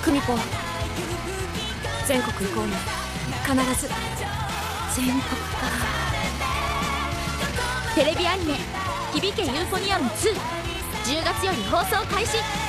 久美子、全国行こうね。必ず全国か。 テレビアニメ「響けユーフォニアム2」10月より放送開始。